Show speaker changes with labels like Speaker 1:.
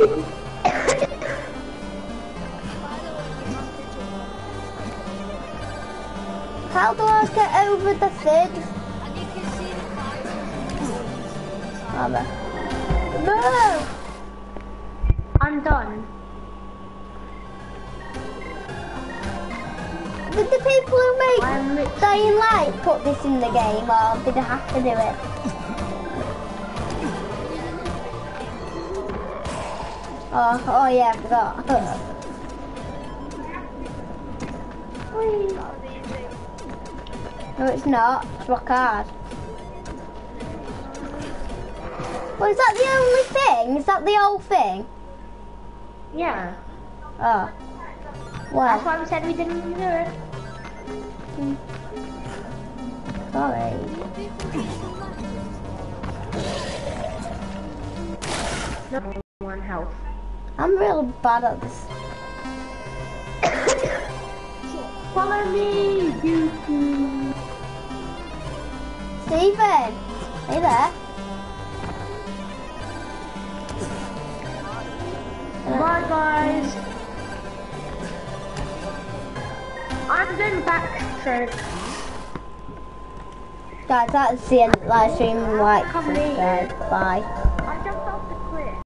Speaker 1: How do I get over the thing?
Speaker 2: And you can see the fire.
Speaker 1: No!
Speaker 3: I'm done.
Speaker 1: Did the people who make Dying Light put this in the game, or did I have to do it? Oh yeah, I forgot. No, it's not. It's rock hard. Well, is that the only thing? Is that the whole thing?
Speaker 3: Yeah.
Speaker 1: Oh. Well.
Speaker 3: That's why we said we didn't do it.
Speaker 1: Sorry.
Speaker 3: No one health.
Speaker 1: I'm really bad at this.
Speaker 3: Follow me, you.
Speaker 1: Steven! Hey there.
Speaker 3: Bye guys. I'm doing backstroke.
Speaker 1: Guys, that's the end of the live stream. Like, subscribe. Bye.